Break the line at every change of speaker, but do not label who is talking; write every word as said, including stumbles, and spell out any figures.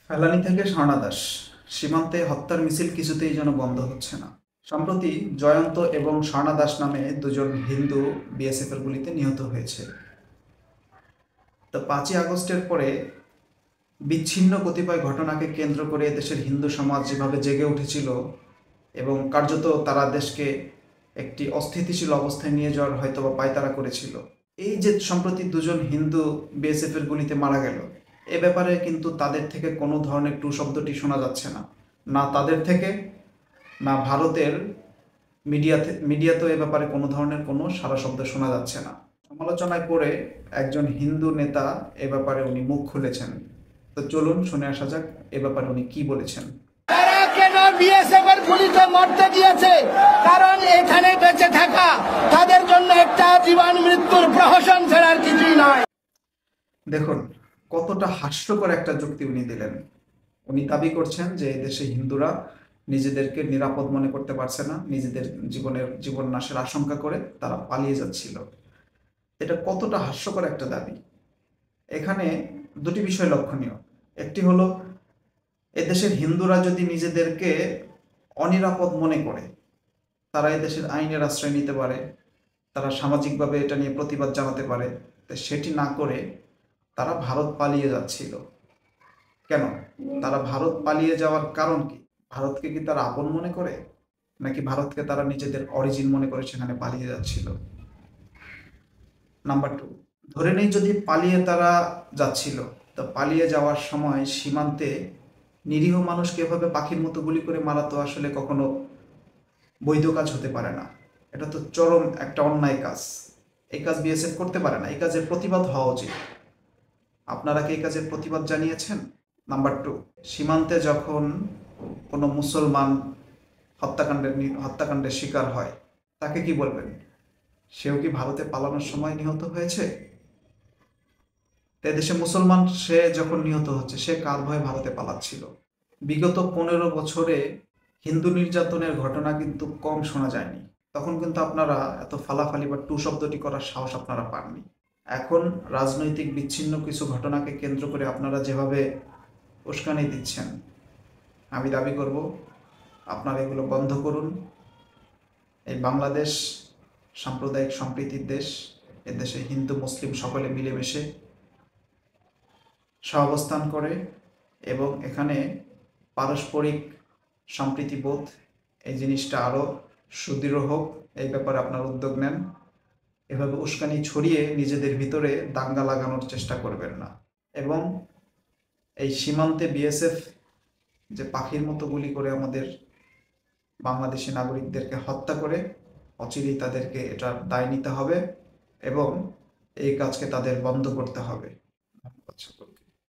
ফেলানী থেকে স্বর্ণা দাস, সীমান্তে হত্যার মিছিল কিছুতেই যেন বন্ধ হচ্ছে না। সম্প্রতি জয়ন্ত এবং স্বর্ণা দাস নামে দুজন হিন্দু বিএসএফের গুলিতে নিহত হয়েছে। তো পাঁচই আগস্টের পরে বিচ্ছিন্ন কতিপয় ঘটনাকে কেন্দ্র করে দেশের হিন্দু সমাজ যেভাবে জেগে উঠেছিল এবং কার্যত তারা দেশকে একটি অস্থিতিশীল অবস্থায় নিয়ে যাওয়ার হয়তো বা পায়তারা করেছিল। এই যে সম্প্রতি দুজন হিন্দু বিএসএফের গুলিতে মারা গেল, এ ব্যাপারে কিন্তু তাদের থেকে কোনো ধরনের টু শব্দটি শোনা যাচ্ছে না, না তাদের থেকে, না ভারতের মিডিয়াতে মিডিয়াতেও এ ব্যাপারে কোনো ধরনের কোনো সারা শব্দ শোনা যাচ্ছে না। সমালোচনায় পড়ে একজন হিন্দু নেতা এ ব্যাপারে উনি মুখ খুলেছেন। তো চলুন শুনে আসা যাক এ ব্যাপারে উনি কি বলেছেন।
তারা কেন বিএসএফ এর গুলিতে মরতে গিয়েছে? কারণ এখানে বেঁচে থাকা তাদের জন্য একটা জীবন মৃত্যুর প্রহসন ছাড়ার কিছুই নয়।
দেখুন কতটা হাস্যকর একটা যুক্তি উনি দিলেন। উনি দাবি করছেন যে এই দেশে হিন্দুরা নিজেদেরকে নিরাপদ মনে করতে পারছে না, নিজেদের জীবনের জীবন নাশের আশঙ্কা করে তারা পালিয়ে যাচ্ছিল। এটা কতটা হাস্যকর একটা দাবি। এখানে দুটি বিষয় লক্ষণীয়। একটি হলো, এদেশের হিন্দুরা যদি নিজেদেরকে অনিরাপদ মনে করে, তারা এদেশের আইনের আশ্রয় নিতে পারে, তারা সামাজিকভাবে এটা নিয়ে প্রতিবাদ জানাতে পারে। তো সেটি না করে তারা ভারত পালিয়ে যাচ্ছিল কেন? তারা ভারত পালিয়ে যাওয়ার কারণ কি? ভারতকে কি তারা আপন মনে করে, নাকি ভারতকে তারা নিজেদের অরিজিন মনে করে সেখানে পালিয়ে যাচ্ছিল? নাম্বার টু, ধরে নেই যদি পালিয়ে তারা যাচ্ছিল, তো পালিয়ে যাওয়ার সময় সীমান্তে নিরীহ মানুষকে এভাবে পাখির মতো গুলি করে মারা তো আসলে কখনো বৈধ কাজ হতে পারে না। এটা তো চরম একটা অন্যায় কাজ। এই কাজ বিএসএফ করতে পারে না। এই কাজের প্রতিবাদ হওয়া উচিত। আপনারা কি এই কাজের প্রতিবাদ জানিয়েছেন? নাম্বার টু, সীমান্তে যখন কোনো মুসলমান হত্যাকাণ্ডের হত্যাকাণ্ডের শিকার হয়, তাকে কি বলবেন? সেও কি ভারতে পালানোর সময় নিহত হয়েছে? দেশে মুসলমান সে যখন নিহত হচ্ছে, সে কার ভয়ে ভারতে পালাচ্ছিল? বিগত পনেরো বছরে হিন্দু নির্যাতনের ঘটনা কিন্তু কম শোনা যায়নি। তখন কিন্তু আপনারা এত ফালাফালি বা টু শব্দটি করার সাহস আপনারা পাননি। এখন রাজনৈতিক বিচ্ছিন্ন কিছু ঘটনাকে কেন্দ্র করে আপনারা যেভাবে উস্কানি দিচ্ছেন, আমি দাবি করব আপনারা এগুলো বন্ধ করুন। এই বাংলাদেশ সাম্প্রদায়িক সম্প্রীতির দেশ। এদেশে হিন্দু মুসলিম সকলে মিলেমিশে সহাবস্থান করে এবং এখানে পারস্পরিক সম্প্রীতিবোধ, এই জিনিসটা আরও সুদৃঢ় হোক, এই ব্যাপারে আপনার উদ্যোগ নেন। এভাবে উস্কানি ছড়িয়ে নিজেদের ভিতরে দাঙ্গা লাগানোর চেষ্টা করবেন না। এবং এই সীমান্তে বিএসএফ যে পাখির মতো গুলি করে আমাদের বাংলাদেশি নাগরিকদেরকে হত্যা করে, অচিরেই তাদেরকে এটার দায় নিতে হবে এবং এই কাজকে তাদের বন্ধ করতে হবে। ধন্যবাদ সকলকে।